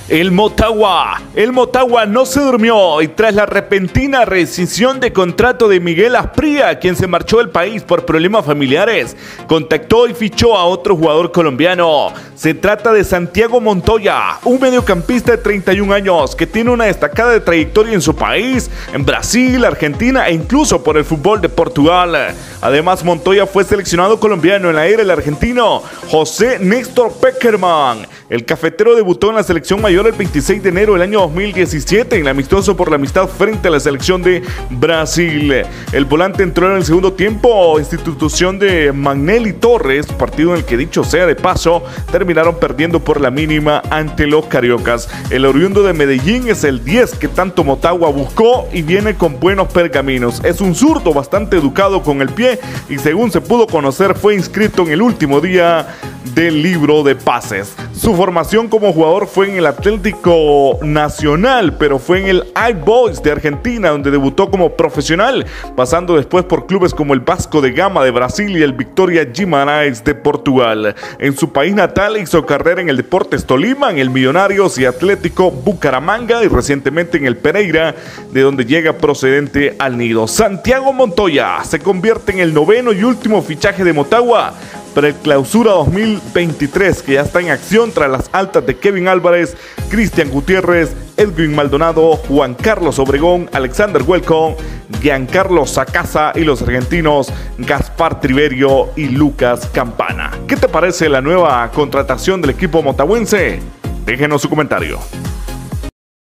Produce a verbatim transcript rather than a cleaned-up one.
El Motagua. El Motagua no se durmió y tras la repentina rescisión de contrato de Miguel Asprilla, quien se marchó del país por problemas familiares, contactó y fichó a otro jugador colombiano. Se trata de Santiago Montoya, un mediocampista de treinta y un años que tiene una destacada trayectoria en su país, en Brasil, Argentina e incluso por el fútbol de Portugal. Además, Montoya fue seleccionado colombiano en la era del argentino José Néstor Pekerman. El cafetero debutó en la selección mayor el veintiséis de enero del año dos mil diecisiete en el amistoso por la amistad frente a la selección de Brasil. El volante entró en el segundo tiempo, institución de Magnelli Torres, partido en el que, dicho sea de paso, terminaron perdiendo por la mínima ante los cariocas. El oriundo de Medellín es el diez que tanto Motagua buscó y viene con buenos pergaminos. Es un zurdo bastante educado con el pie y, según se pudo conocer, fue inscrito en el último día del libro de pases. Su formación como jugador fue en el Atlético Nacional, pero fue en el iBoys de Argentina donde debutó como profesional, pasando después por clubes como el Vasco da Gama de Brasil y el Vitória Guimarães de Portugal. En su país natal hizo carrera en el Deportes Tolima, en el Millonarios y Atlético Bucaramanga y recientemente en el Pereira, de donde llega procedente al nido. Santiago Montoya se convierte en el noveno y último fichaje de Motagua para el Clausura dos mil veintitrés, que ya está en acción tras las altas de Kevin Álvarez, Cristian Gutiérrez, Edwin Maldonado, Juan Carlos Obregón, Alexander Welcome, Giancarlo Sacasa y los argentinos Gaspar Triverio y Lucas Campana. ¿Qué te parece la nueva contratación del equipo motahuense? Déjenos su comentario.